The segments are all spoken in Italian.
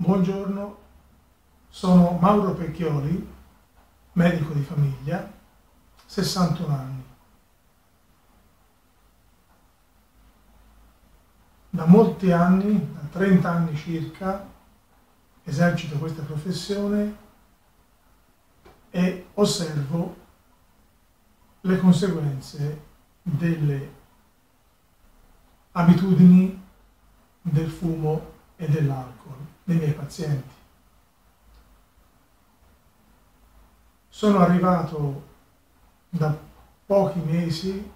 Buongiorno, sono Mauro Pecchioli, medico di famiglia, 61 anni. Da molti anni, da 30 anni circa, esercito questa professione e osservo le conseguenze delle abitudini del fumo e dell'alcol nei miei pazienti. Sono arrivato da pochi mesi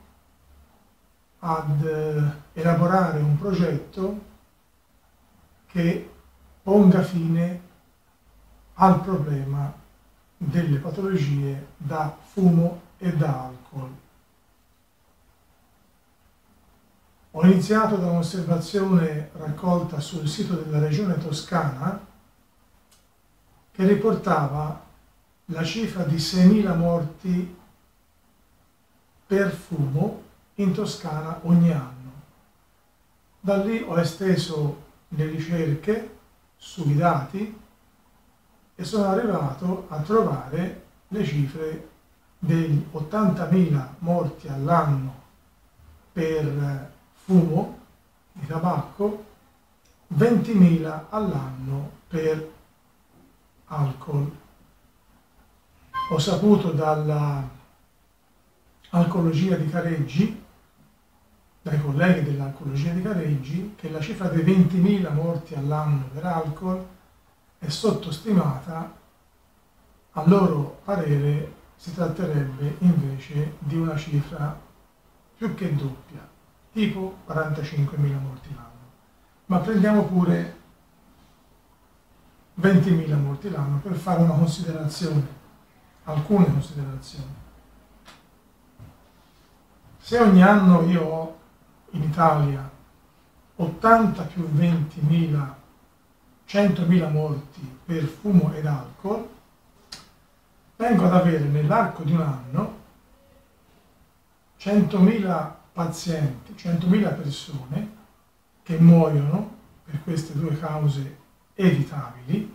ad elaborare un progetto che ponga fine al problema delle patologie da fumo e da alcol. Ho iniziato da un'osservazione raccolta sul sito della Regione Toscana che riportava la cifra di 6.000 morti per fumo in Toscana ogni anno. Da lì ho esteso le ricerche sui dati e sono arrivato a trovare le cifre degli 80.000 morti all'anno per fumo di tabacco, 20.000 all'anno per alcol. Ho saputo dalla Alcologia di Careggi, dai colleghi dell'Alcologia di Careggi, che la cifra dei 20.000 morti all'anno per alcol è sottostimata. A loro parere si tratterebbe invece di una cifra più che doppia, tipo 45.000 morti l'anno. Ma prendiamo pure 20.000 morti l'anno per fare una considerazione, alcune considerazioni. Se ogni anno io ho in Italia 80 più 20.000, 100.000 morti per fumo ed alcol, vengo ad avere nell'arco di un anno 100.000 pazienti, 100.000 persone che muoiono per queste due cause evitabili.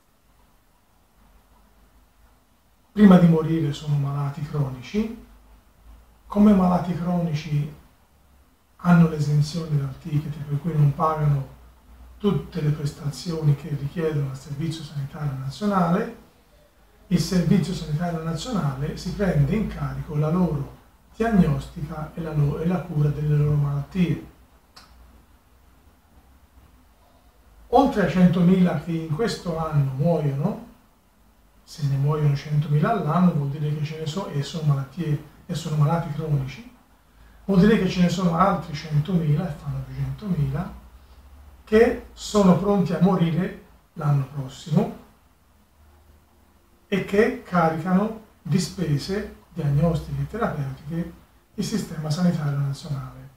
Prima di morire sono malati cronici. Come malati cronici hanno l'esenzione dal ticket, per cui non pagano tutte le prestazioni che richiedono al Servizio Sanitario Nazionale. Il Servizio Sanitario Nazionale si prende in carico la loro diagnostica e la cura delle loro malattie. Oltre a 100.000 che in questo anno muoiono, se ne muoiono 100.000 all'anno vuol dire che ce ne sono, e sono malattie e sono malati cronici, vuol dire che ce ne sono altri 100.000, e fanno 200.000, che sono pronti a morire l'anno prossimo e che caricano di spese diagnostiche e terapeutiche il Sistema Sanitario Nazionale.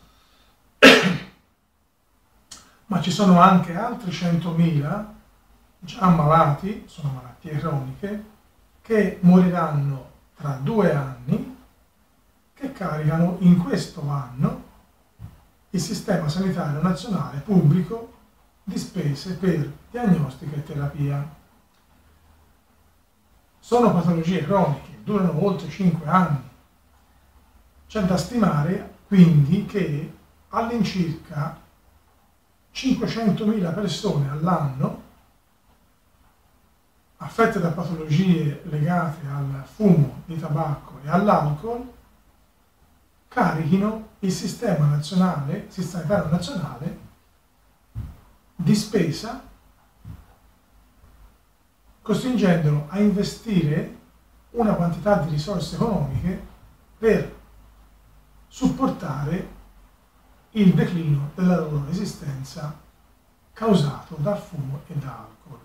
Ma ci sono anche altri 100.000 già ammalati, sono malattie croniche, che moriranno tra 2 anni, che caricano in questo anno il Sistema Sanitario Nazionale pubblico di spese per diagnostica e terapia. Sono patologie croniche, durano oltre 5 anni. C'è da stimare quindi che all'incirca 500.000 persone all'anno affette da patologie legate al fumo di tabacco e all'alcol carichino il Sistema Sanitario Nazionale di spesa, costringendolo a investire una quantità di risorse economiche per supportare il declino della loro esistenza causato da fumo e da alcol.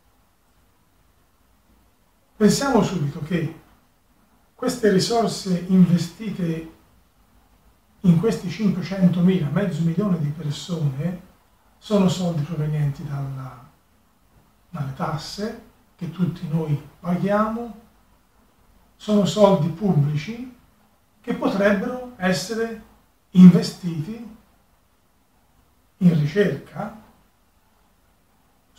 Pensiamo subito che queste risorse investite in questi 500.000, mezzo milione di persone, sono soldi provenienti dalle tasse che tutti noi paghiamo, sono soldi pubblici che potrebbero essere investiti in ricerca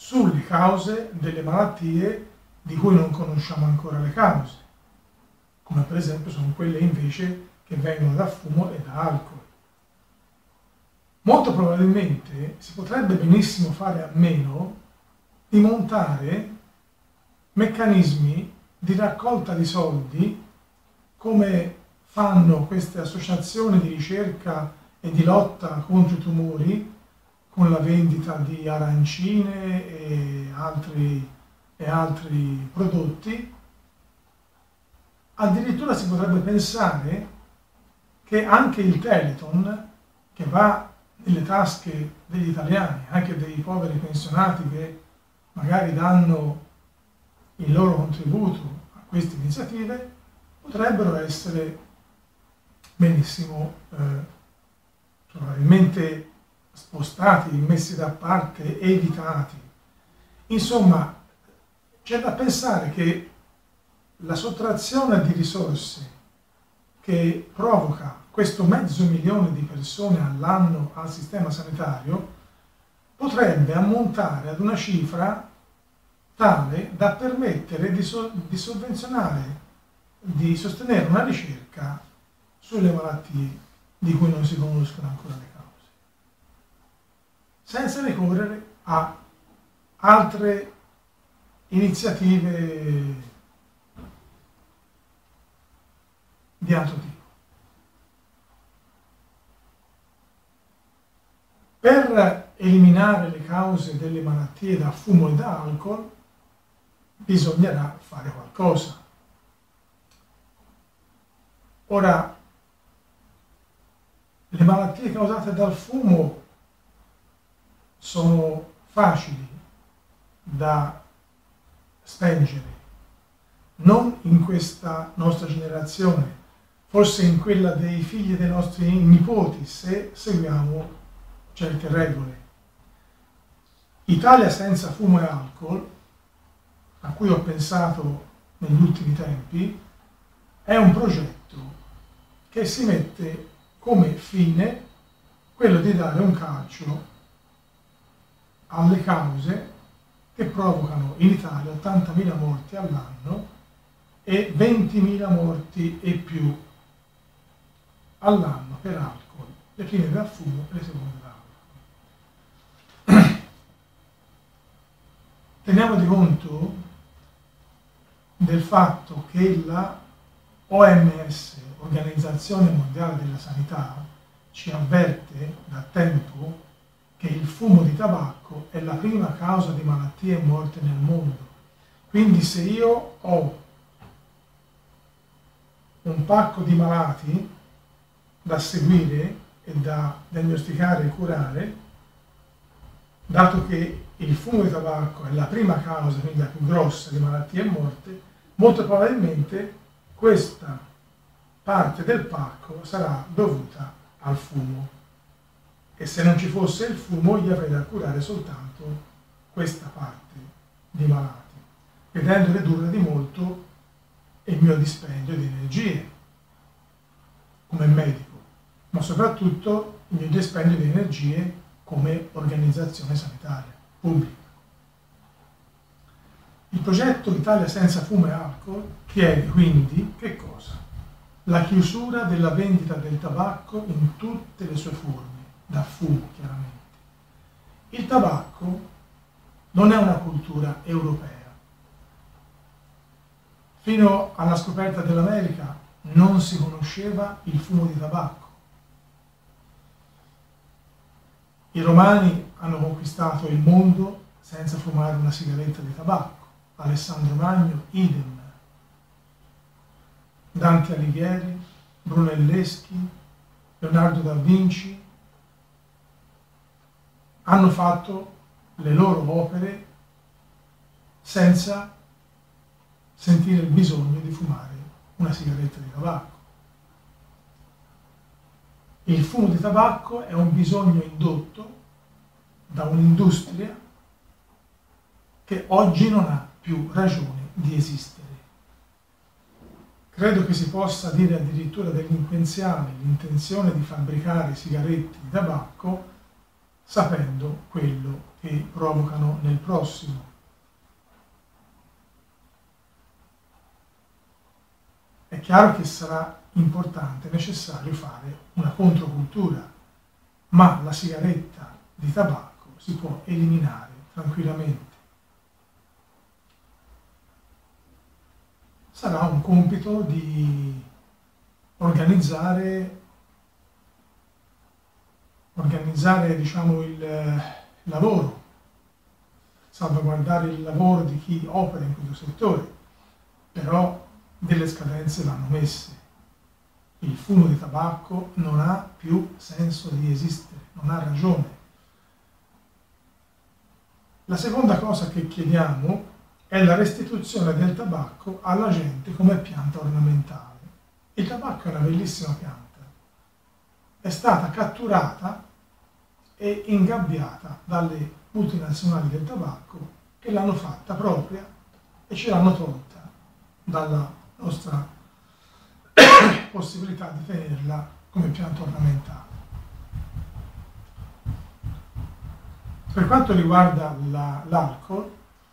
sulle cause delle malattie di cui non conosciamo ancora le cause, come per esempio sono quelle invece che vengono da fumo e da alcol. Molto probabilmente si potrebbe benissimo fare a meno di montare meccanismi di raccolta di soldi come fanno queste associazioni di ricerca e di lotta contro i tumori con la vendita di arancine e altri prodotti. Addirittura si potrebbe pensare che anche il Teleton, che va nelle tasche degli italiani, anche dei poveri pensionati che magari danno il loro contributo a queste iniziative, potrebbero essere benissimo probabilmente spostati, messi da parte, evitati. Insomma, c'è da pensare che la sottrazione di risorse che provoca questo 500.000 di persone all'anno al sistema sanitario potrebbe ammontare ad una cifra tale da permettere di sovvenzionare, di sostenere una ricerca sulle malattie di cui non si conoscono ancora le cause, senza ricorrere a altre iniziative di altro tipo. Per eliminare le cause delle malattie da fumo e da alcol bisognerà fare qualcosa. Ora, le malattie causate dal fumo sono facili da spengere, non in questa nostra generazione, forse in quella dei figli dei nostri nipoti, se seguiamo certe regole. Italia senza fumo e alcol, a cui ho pensato negli ultimi tempi, è un progetto che si mette come fine quello di dare un calcio alle cause che provocano in Italia 80.000 morti all'anno e 20.000 morti e più all'anno per alcol, le prime dal fumo e le seconde da alcol. Teniamo di conto del fatto che la OMS, Organizzazione Mondiale della Sanità, ci avverte da tempo che il fumo di tabacco è la prima causa di malattie e morte nel mondo. Quindi se io ho un pacco di malati da seguire e da diagnosticare e curare, dato che il fumo di tabacco è la prima causa, quindi la più grossa di malattie e morte, molto probabilmente questa parte del pacco sarà dovuta al fumo. E se non ci fosse il fumo, io avrei da curare soltanto questa parte di malati, vedendo ridurre di molto il mio dispendio di energie come medico, ma soprattutto il mio dispendio di energie come organizzazione sanitaria pubblica. Il progetto Italia senza fumo e alcol chiede quindi che cosa? La chiusura della vendita del tabacco in tutte le sue forme, da fumo chiaramente. Il tabacco non è una cultura europea. Fino alla scoperta dell'America non si conosceva il fumo di tabacco. I Romani hanno conquistato il mondo senza fumare una sigaretta di tabacco. Alessandro Magno, idem. Dante Alighieri, Brunelleschi, Leonardo da Vinci hanno fatto le loro opere senza sentire il bisogno di fumare una sigaretta di tabacco. Il fumo di tabacco è un bisogno indotto da un'industria che oggi non ha più ragione di esistere. Credo che si possa dire addirittura delinquenziale l'intenzione di fabbricare sigarette di tabacco sapendo quello che provocano nel prossimo. È chiaro che sarà importante, necessario fare una controcultura, ma la sigaretta di tabacco si può eliminare tranquillamente. Sarà un compito di organizzare diciamo, il lavoro, salvaguardare il lavoro di chi opera in questo settore, però delle scadenze vanno messe. Il fumo di tabacco non ha più senso di esistere, non ha ragione. La seconda cosa che chiediamo è la restituzione del tabacco alla gente come pianta ornamentale. Il tabacco è una bellissima pianta, è stata catturata e ingabbiata dalle multinazionali del tabacco che l'hanno fatta propria e ce l'hanno tolta dalla nostra possibilità di tenerla come pianta ornamentale. Per quanto riguarda l'alcol,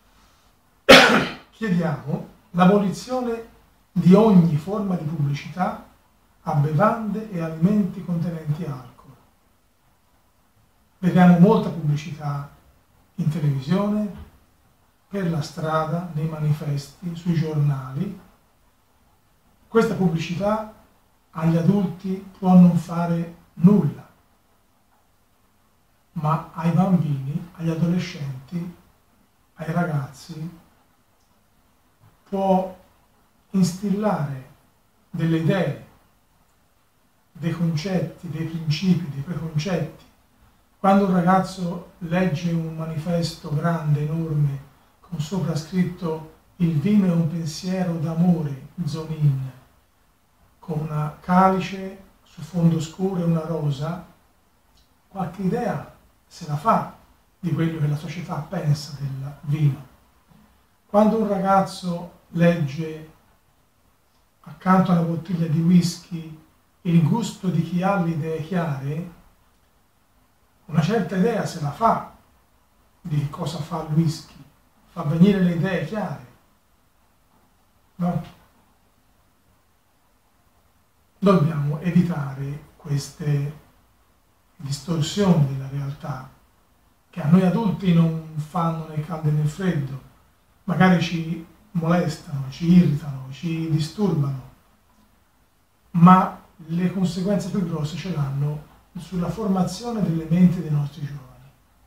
chiediamo l'abolizione di ogni forma di pubblicità a bevande e alimenti contenenti alcol. Vediamo molta pubblicità in televisione, per la strada, nei manifesti, sui giornali. Questa pubblicità agli adulti può non fare nulla, ma ai bambini, agli adolescenti, ai ragazzi può instillare delle idee, dei concetti, dei principi, dei preconcetti. Quando un ragazzo legge un manifesto grande, enorme, con sopra scritto "Il vino è un pensiero d'amore, Zonin", con una calice su fondo scuro e una rosa, qualche idea se la fa di quello che la società pensa del vino. Quando un ragazzo legge accanto a una bottiglia di whisky il gusto di chi ha le idee chiare, una certa idea se la fa di cosa fa il whisky, fa venire le idee chiare, no? Dobbiamo evitare queste distorsioni della realtà che a noi adulti non fanno né caldo né freddo, magari ci molestano, ci irritano, ci disturbano, ma le conseguenze più grosse ce l'hanno sulla formazione delle menti dei nostri giovani.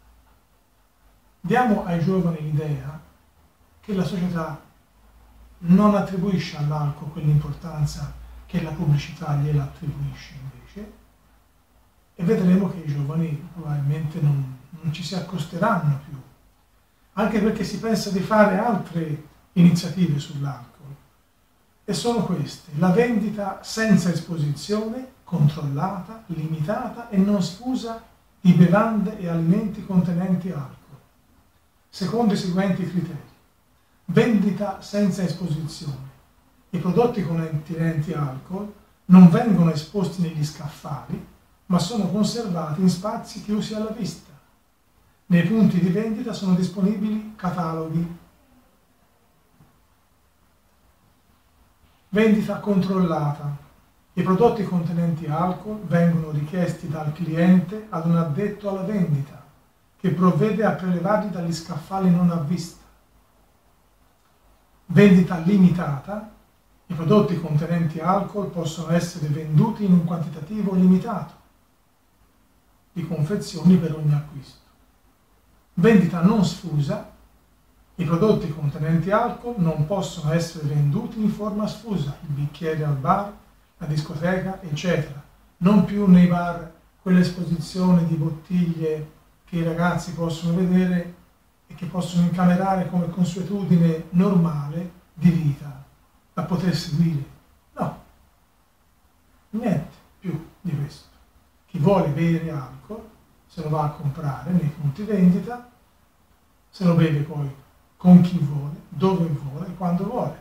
Diamo ai giovani l'idea che la società non attribuisce all'alcol quell'importanza che la pubblicità gliela attribuisce invece, e vedremo che i giovani probabilmente non ci si accosteranno più, anche perché si pensa di fare altre iniziative sull'alcol, e sono queste: la vendita senza esposizione, controllata, limitata e non sfusa di bevande e alimenti contenenti alcol, secondo i seguenti criteri: vendita senza esposizione. I prodotti contenenti alcol non vengono esposti negli scaffali, ma sono conservati in spazi chiusi alla vista. Nei punti di vendita sono disponibili cataloghi. Vendita controllata. I prodotti contenenti alcol vengono richiesti dal cliente ad un addetto alla vendita, che provvede a prelevarli dagli scaffali non a vista. Vendita limitata. I prodotti contenenti alcol possono essere venduti in un quantitativo limitato di confezioni per ogni acquisto. Vendita non sfusa. I prodotti contenenti alcol non possono essere venduti in forma sfusa, i bicchieri al bar, la discoteca, eccetera. Non più nei bar quell'esposizione di bottiglie che i ragazzi possono vedere e che possono incamerare come consuetudine normale di vita, da poter seguire. No, niente più di questo. Chi vuole bere alcol se lo va a comprare nei punti vendita, se lo beve poi con chi vuole, dove vuole e quando vuole.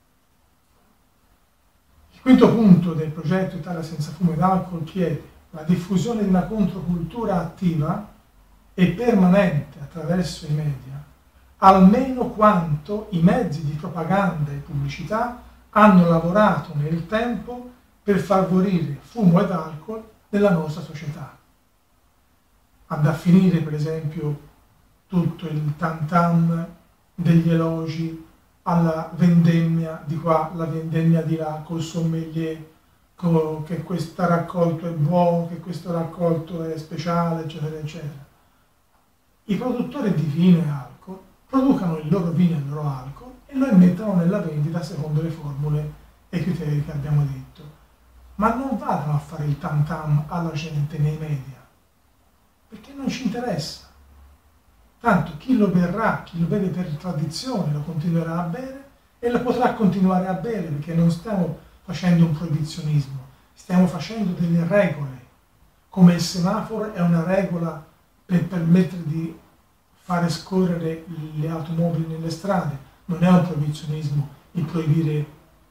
Il quinto punto del progetto Italia senza fumo ed alcol chiede la diffusione di una controcultura attiva e permanente attraverso i media, almeno quanto i mezzi di propaganda e pubblicità hanno lavorato nel tempo per favorire fumo ed alcol nella nostra società. Andrà a finire, per esempio, tutto il tam tam degli elogi alla vendemmia di qua, la vendemmia di là, col sommelier, che questo raccolto è buono, che questo raccolto è speciale, eccetera, eccetera. I produttori di vino e alcol producano il loro vino e il loro alcol e lo immettano nella vendita secondo le formule e i criteri che abbiamo detto. Ma non vadano a fare il tam tam alla gente nei media, perché non ci interessa. Tanto chi lo berrà, chi lo beve per tradizione, lo continuerà a bere e lo potrà continuare a bere, perché non stiamo facendo un proibizionismo, stiamo facendo delle regole, come il semaforo è una regola per permettere di fare scorrere le automobili nelle strade, non è un proibizionismo il proibire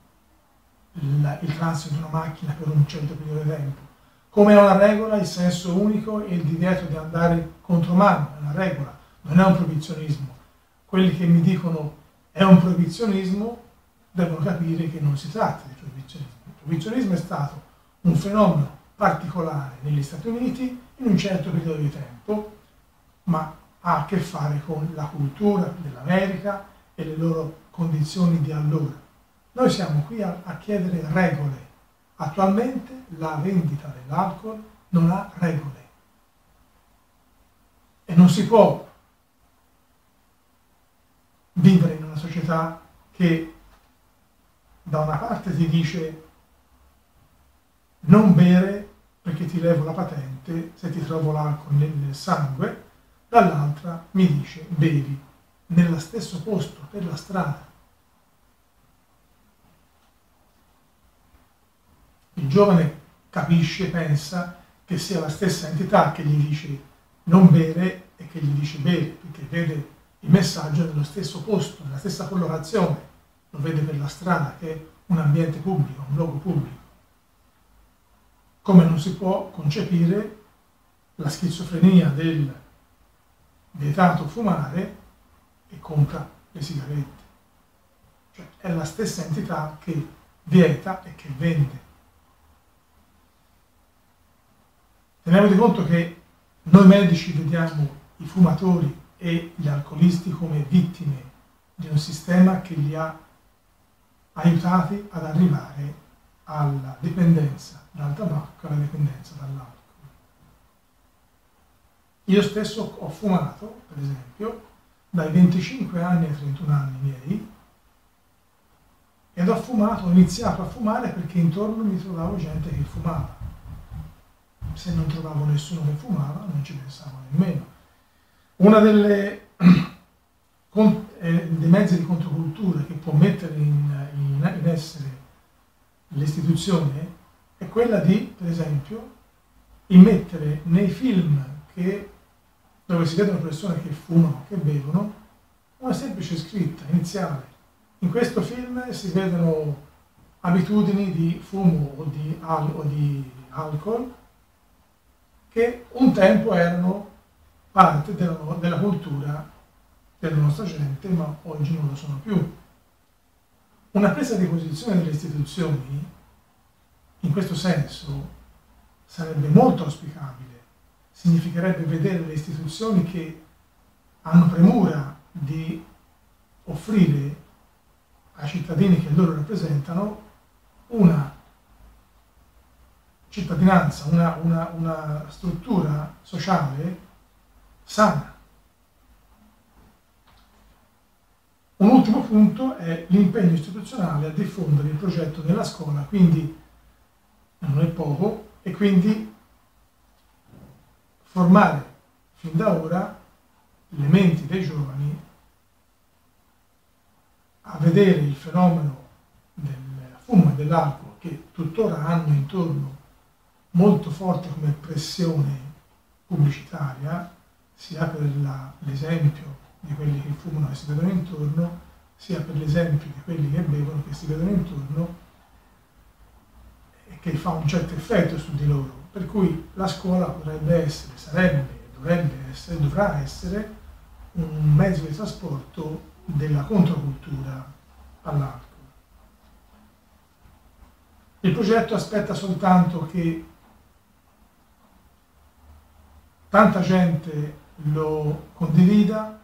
il transito di una macchina per un certo periodo di tempo. Come è una regola il senso unico e il divieto di andare contromano, è una regola, non è un proibizionismo. Quelli che mi dicono è un proibizionismo devono capire che non si tratta di proibizionismo. Il proibizionismo è stato un fenomeno particolare negli Stati Uniti in un certo periodo di tempo, ma ha a che fare con la cultura dell'America e le loro condizioni di allora. Noi siamo qui a chiedere regole. Attualmente la vendita dell'alcol non ha regole e non si può vivere in una società che da una parte ti dice non bere perché ti levo la patente se ti trovo l'alcol nel sangue, dall'altra mi dice bevi nello stesso posto, per la strada. Il giovane capisce, pensa che sia la stessa entità che gli dice non bere e che gli dice bere, perché vede il messaggio nello stesso posto, nella stessa collocazione, lo vede per la strada, che è un ambiente pubblico, un luogo pubblico. Come non si può concepire la schizofrenia del vietato fumare e compra le sigarette. Cioè è la stessa entità che vieta e che vende. Teniamo di conto che noi medici vediamo i fumatori e gli alcolisti come vittime di un sistema che li ha aiutati ad arrivare alla dipendenza dal tabacco, alla dipendenza dall'alcol. Io stesso ho fumato, per esempio, dai 25 anni ai 31 anni miei, ed ho iniziato a fumare perché intorno mi trovavo gente che fumava. Se non trovavo nessuno che fumava, non ci pensavo nemmeno. Una dei mezzi di controcultura che può mettere in essere l'istituzione è quella di, per esempio, immettere nei film dove si vedono persone che fumano, che bevono, una semplice scritta iniziale. In questo film si vedono abitudini di fumo o di alcol che un tempo erano parte della cultura della nostra gente, ma oggi non lo sono più. Una presa di posizione delle istituzioni, in questo senso, sarebbe molto auspicabile. Significherebbe vedere le istituzioni che hanno premura di offrire ai cittadini che loro rappresentano una cittadinanza, una struttura sociale sana. Un ultimo punto è l'impegno istituzionale a diffondere il progetto nella scuola, quindi non è poco, e quindi formare fin da ora le menti dei giovani a vedere il fenomeno del fumo e dell'alcol, che tuttora hanno intorno molto forte come pressione pubblicitaria, sia per l'esempio di quelli che fumano e si vedono intorno, sia per l'esempio di quelli che bevono che si vedono intorno, e che fa un certo effetto su di loro. Per cui la scuola potrebbe essere, sarebbe, dovrà essere un mezzo di trasporto della controcultura all'alcol. Il progetto aspetta soltanto che tanta gente lo condivida,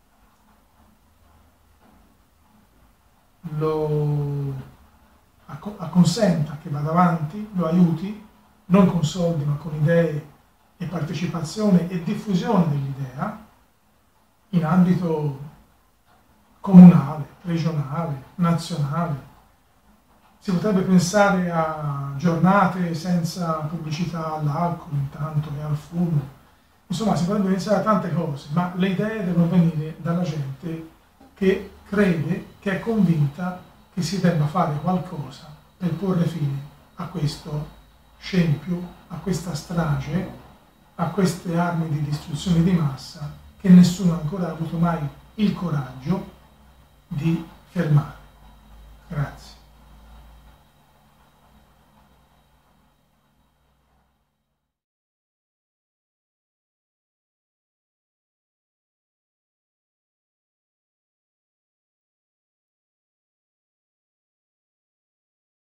lo acconsenta che vada avanti, lo aiuti, non con soldi ma con idee e partecipazione e diffusione dell'idea in ambito comunale, regionale, nazionale. Si potrebbe pensare a giornate senza pubblicità all'alcol intanto e al fumo. Insomma, si potrebbe pensare a tante cose, ma le idee devono venire dalla gente che crede, che è convinta che si debba fare qualcosa per porre fine a questo scempio, a questa strage, a queste armi di distruzione di massa che nessuno ancora ha avuto mai il coraggio di fermare. Grazie.